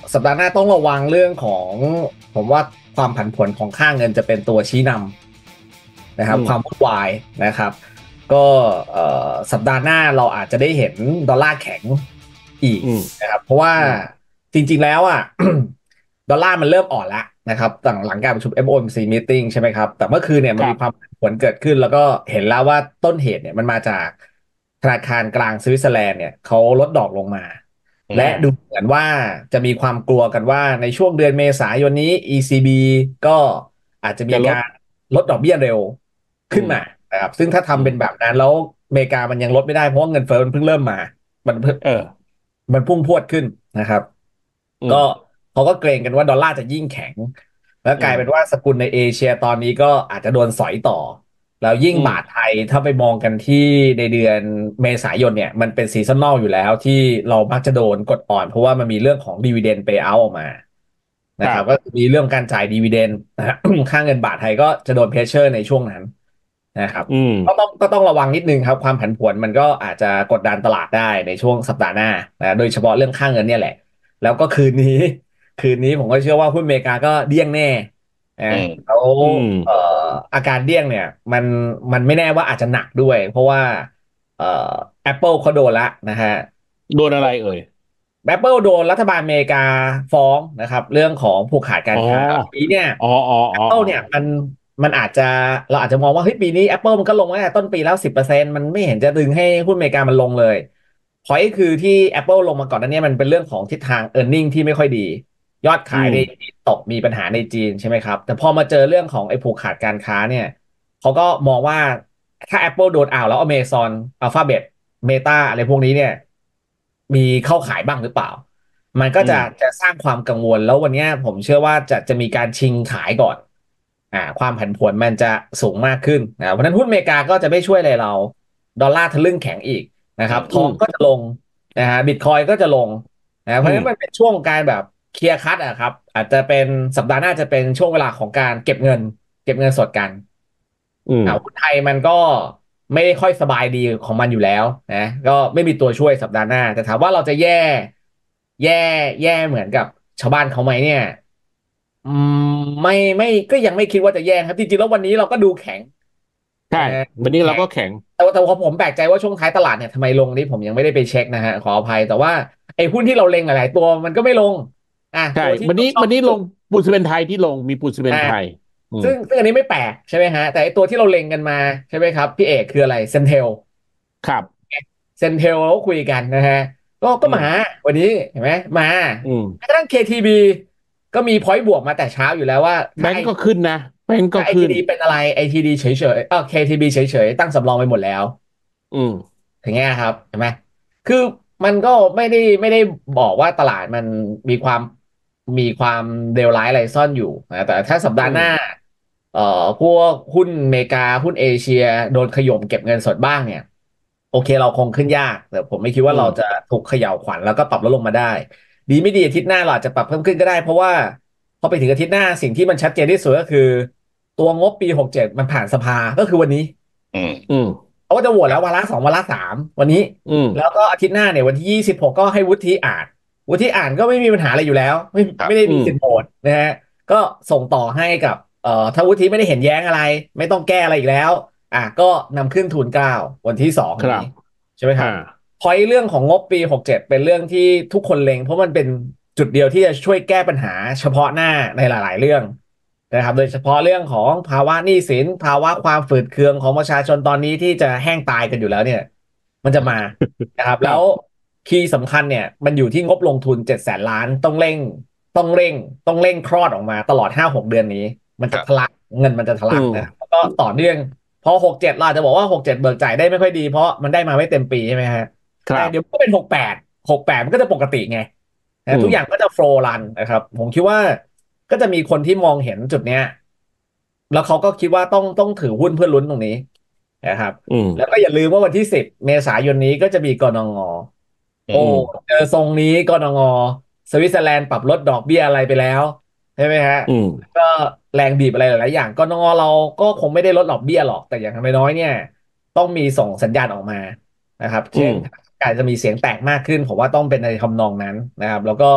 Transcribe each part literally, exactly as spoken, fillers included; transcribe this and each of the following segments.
สัปดาห์หน้าต้องระวังเรื่องของผมว่าความผันผวนของค่าเงินจะเป็นตัวชี้นำนะครับความอืมวุ่นวายนะครับก็เอ่อสัปดาห์หน้าเราอาจจะได้เห็นดอลลาร์แข็งอีกอืมนะครับเพราะว่าอืมจริงๆแล้วอ่ะดอลลาร์มันเริ่มอ่อนแล้วนะครับหลังหลังการประชุม เอฟ โอ เอ็ม ซี meeting ใช่ไหมครับแต่เมื่อคืนเนี่ยมันมีความครับผันผวนเกิดขึ้นแล้วก็เห็นแล้วว่าต้นเหตุเนี่ยมันมาจากธนาคารกลางสวิตเซอร์แลนด์เนี่ยเขาลดดอกลงมา และอ่าดูเหมือนว่าจะมีความกลัวกันว่าในช่วงเดือนเมษายนนี้ อี ซี บี ก็อาจจะมีจะลดการลดดอกเบี้ยเร็วอืมขึ้นมานะครับซึ่งถ้าอืทำมเป็นแบบนั้นแล้วอเมริกามันยังลดไม่ได้เพราะว่าเงินเฟ้อมันเพิ่งเริ่มมามันเพิ่งเออมันพุ่งพรวดขึ้นนะครับก็อืมเขาก็เกรงกันว่าดอลลาร์จะยิ่งแข็งแล้วอืมกลายเป็นว่าสกุลในเอเชียตอนนี้ก็อาจจะโดนสอยต่อ แล้วยิ่งอืมบาทไทยถ้าไปมองกันที่ในเดือนเมษายนเนี่ยมันเป็นซีซันนอลอยู่แล้วที่เรามักจะโดนกดอ่อนเพราะว่ามันมีเรื่องของดีว i เดน p ์ y o า t ออกมานะครับก็ครับมีเรื่องการจ่ายดีว i เดนนะฮะค่าเงินบาทไทยก็จะโดนเพรสเชอร์ในช่วงนั้นนะครับอืมก็ต้องก็ต้องระวังนิดนึงครับความผันผวนมันก็อาจจะกดดันตลาดได้ในช่วงสัปดาห์หน้านะโดยเฉพาะเรื่องค่าเงินเนี่ยแหละแล้วก็คืนนี้คืนนี้ผมก็เชื่อว่าหุ้นอเมริกาก็เดี้ยงแน่นะอืมแล้วอืมเอ่อ อาการเดี้ยงเนี่ยมันมันไม่แน่ว่าอาจจะหนักด้วยเพราะว่าเอ่อ Apple เขาโดนละนะฮะโดนอะไรเอ่ย Apple โดนรัฐบาลอเมริกาฟ้องนะครับเรื่องของผูกขาดกาอ๋อรค้าปีเนี่ยอ๋ออ๋ออ๋อ Apple อ๋อเนี่ยมันมันอาจจะเราอาจจะมองว่าเฮ้ยปีนี้ Apple มันก็ลงมาตั้งแต่ต้นปีแล้วสิบเปอร์เซ็นต์มันไม่เห็นจะดึงให้หุ้นอเมริกามันลงเลยพอยคือที่ Apple ลงมาก่อนหนั้นเนี่ยมันเป็นเรื่องของทิศทาง earning ที่ไม่ค่อยดียอดอืขายในมจีนตกมีปัญหาในจีนใช่ไหมครับแต่พอมาเจอเรื่องของไอ้ผูกขาดการค้าเนี่ยเขาก็มองว่าถ้า Apple โดนอ่าวแล้ว Amazon Alphabet Meta อะไรพวกนี้เนี่ยมีเข้าขายบ้างหรือเปล่า มันก็จะอืมจะสร้างความกังวลแล้ววันเนี้ยผมเชื่อว่าจะจะมีการชิงขายก่อนอ่าความผันผวนมันจะสูงมากขึ้นนะเพราะฉะนั้นหุ้นอเมริกาก็จะไม่ช่วยอะไรเราดอลลาร์ทะลึ่งแข็งอีกนะครับทอืมองก็จะลงนะฮะบิตคอยก็จะลงนะเพอืมราะฉะนั้นมันเป็นช่วงการแบบเคลียร์คัทอะครับอาจจะเป็นสัปดาห์หน้าจะเป็นช่วงเวลาของการเก็บเงินเก็บเงินสดกันอืมอ่าหุ้นไทยมันก็ไม่ได้ค่อยสบายดีของมันอยู่แล้วนะก็ไม่มีตัวช่วยสัปดาห์หน้าแต่ถามว่าเราจะแย่แย่แย่เหมือนกับชาวบ้านเขาไหมเนี่ยอืมไม่ไม่ก็ยังไม่คิดว่าจะแย่ครับจริงๆแล้ววันนี้เราก็ดูแข็งใช่นะดูวันนี้เราแข็งก็แข็งแต่ว่าแต่ว่าผมแปลกใจว่าช่วงท้ายตลาดเนี่ยทำไมลงนี่ผมยังไม่ได้ไปเช็คนะฮะขออภัยแต่ว่าไอ้หุ้นที่เราเล็งหลายๆตัวมันก็ไม่ลงอ่ะใช่ตัวที่วันนี้เราชอบที่สุดวันนี้ลงปูนซีเมนต์ไทยที่ลงมีปูนซีเมนอ่าต์ไทยอืมซึ่งซึ่งอันนี้ไม่แปลกใช่ไหมฮะแต่ไอตัวที่เราเล็งกันมาใช่ไหมครับพี่เอกคืออะไรเซนเทลครับเซนเทลเราก็คุยกันนะฮะก็ก็มาอืมวันนี้เห็นไหมมาอืมแม้กระทั่ง เค ที บี ก็มีพอยต์บวกมาแต่เช้าอยู่แล้วว่าถ้าไอแบงก์ก็ขึ้นนะแบงก์ก็ถ้าไอทีขึ้นดีเป็นอะไร ไอ ที ดี เฉยๆเออ เค ที บี เฉยๆตั้งสำรองไปหมดแล้วอืมอย่างเงี้ยครับเห็นไหมคือมันก็ไม่ได้ไม่ได้บอกว่าตลาดมันมีความมีความเลวร้ายอะไรซ่อนอยู่นะแต่ถ้าสัปดาอืมห์หน้าเอ่อพวกหุ้นอเมริกาหุ้นเอเชียโดนขย่มเก็บเงินสดบ้างเนี่ยโอเคเราคงขึ้นยากแต่ผมไม่คิดว่าเราจะอืมถูกเขย่าขวัญแล้วก็ปรับลดลงมาได้ดีไม่ดีอาทิตย์หน้าเราอาจจะปรับเพิ่มขึ้นก็ได้เพราะว่าพอไปถึงอาทิตย์หน้าสิ่งที่มันชัดเจนที่สุดก็คือตัวงบปีหกเจ็ดมันผ่านสภาก็คือวันนี้อืมอืมเขาก็จะโหวตแล้ววาระสองวาระสามวันนี้อืมแล้วก็อาทิตย์หน้าเนี่ยวันที่ยี่สิบหกก็ให้วุฒิอ่านวุฒิอ่านก็ไม่มีปัญหาอะไรอยู่แล้วไม่ครับไม่ได้อืมมีสิทธิ์โหวตนะฮะก็ส่งต่อให้กับเอ่อถ้าวุฒิไม่ได้เห็นแย้งอะไรไม่ต้องแก้อะไรอีกแล้วอ่ะก็นำขึ้นทูลเกล้าวันที่สองนี้ครับใช่ไหมคอ่ารับพอยเรื่องของงบปีหกเจ็ดเป็นเรื่องที่ทุกคนเล็งเพราะมันเป็นจุดเดียวที่จะช่วยแก้ปัญหาเฉพาะหน้าในหลายๆเรื่อง นะครับโดยเฉพาะเรื่องของภาวะหนี้สินภาวะความฝืดเคืองของประชาชนตอนนี้ที่จะแห้งตายกันอยู่แล้วเนี่ยมันจะมานะครับแล้วครับคีย์สำคัญเนี่ยมันอยู่ที่งบลงทุนเจ็ดแสนล้านต้องเร่งต้องเร่งต้องเร่งคลอดออกมาตลอดห้าหกเดือนนี้มันครับจะทะลักเงินมันจะทะลักอืมนะครับแล้วก็ต่อเนื่องพอหกเจ็ดเราอาจจะบอกว่าหกเจ็ดเบิกจ่ายได้ไม่ค่อยดีเพราะมันได้มาไม่เต็มปีใช่ไหมฮะแต่ครับเดี๋ยวก็เป็นหกแปดหกแปดมันก็จะปกติไงอืนะทุมกอย่างก็จะโฟล์รันนะครับผมคิดว่า ก็จะมีคนที่มองเห็นจุดเนี้ยแล้วเขาก็คิดว่าต้องต้องถือหุ้นเพื่อลุ้นตรงนี้นะครับอืมแล้วก็อย่าลืมว่าวันที่สิบเมษายนนี้ก็จะมีกนงโอ้อืมเจอทรงนี้กนงสวิตเซอร์แลนด์ปรับลดดอกเบี้ยอะไรไปแล้วใช่ไหมฮะอืมก็แรงบีบอะไรหลายๆอย่างกนงเราก็คงไม่ได้ลดดอกเบี้ยหรอกแต่อย่างน้อยๆเนี่ยต้องมีส่งสัญญาณออกมานะครับเช่นอืมอาจจะมีเสียงแตกมากขึ้นผมว่าต้องเป็นในทำนองนั้นนะครับแล้วก็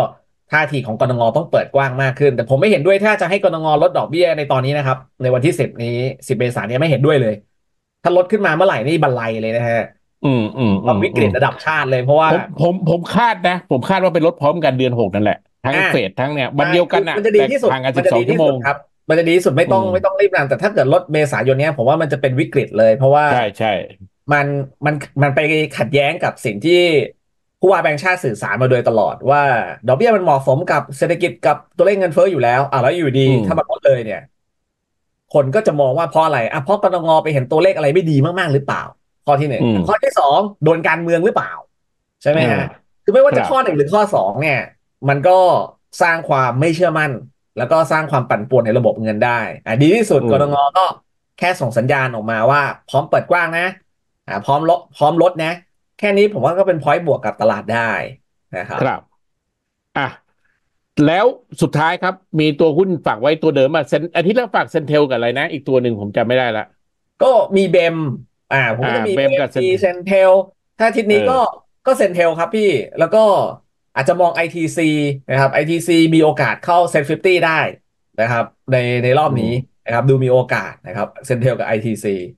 ท่าทีของกนงต้องเปิดกว้างมากขึ้นแต่ผมไม่เห็นด้วยถ้าจะให้กนงลดดอกเบี้ยในตอนนี้นะครับในวันที่สิบนี้สิบเมษายนนี้ไม่เห็นด้วยเลยถ้าลดขึ้นมาเมื่อไหร่นี่บันไลเลยนะฮะอืมอืมอืมวิกอืมฤตระดับชาติเลยเพราะว่าผมผมผมคาดนะผมคาดว่าเป็นลดพร้อมกันเดือนหกนั่นแหละทั้งอ่าเฟดทั้งเนี่ยวัใช่นเดียวคือกันน่ะมันจะดีแต่ที่สุดห่างกันสิบมันจะดีสองชั่วโมงที่สุดครับมันจะดีที่สุดไม่อืมต้องไม่ต้องรีบนานแต่ถ้าเกิดลดเมษายนเนี้ยผมว่ามันจะเป็นวิกฤตเลยเพราะว่าใช่ใช่มันมันมันไปขัดแย้งกับสิ่งที่ผู้ว่าแบงก์ชาติสื่อสารมาโดยตลอดว่าดอกเบี้ยมันเหมาะสมกับเศรษฐกิจกับตัวเลขเงินเฟ้ออยู่แล้วอ่ะแล้วอยู่ดีอืมถ้ามันลดเลยเนี่ยคนก็จะมองว่าเพราะอะไรอ่ะเพราะกนงไปเห็นตัวเลขอะไรไม่ดีมากๆหรือเปล่าข้อที่หนึ่งอืมข้อที่สองโดนการเมืองหรือเปล่าใช่ไหมอ่าฮะคือไม่คว่าจะรับข้อหนึ่งหรือข้อสองเนี่ยมันก็สร้างความไม่เชื่อมั่น แล้วก็สร้างความปั่นป่วนในระบบเงินได้อ่าดีที่สุดอืมกรงก็แค่ส่งสัญญาณออกมาว่าพร้อมเปิดกว้างนะอ่าพร้อมลดพร้อมลดนะแค่นี้ผมว่าก็เป็นพอยต์บวกกับตลาดได้นะครับครับอ่ะแล้วสุดท้ายครับมีตัวหุ้นฝากไว้ตัวเดิมอ่ะเซนอาทิตย์แรกฝากเซนเทลกับอะไรนะอีกตัวหนึ่งผมจำไม่ได้ละก็มีเบมอ่าผมอ่าก็จะมีเบเบมมีมกับเซนเซนเทลถ้าอาทิตย์เอนี้ก็อก็เซนเทลครับพี่แล้วก็อาจจะมอง ไอ ที ซี นะครับ ไอ ที ซี มีโอกาสเข้าเซ็นห้าสิบได้นะครับในในรอบนี้อืมนะครับดูมีโอกาสนะครับเซนเทลกับ ไอ ที ซี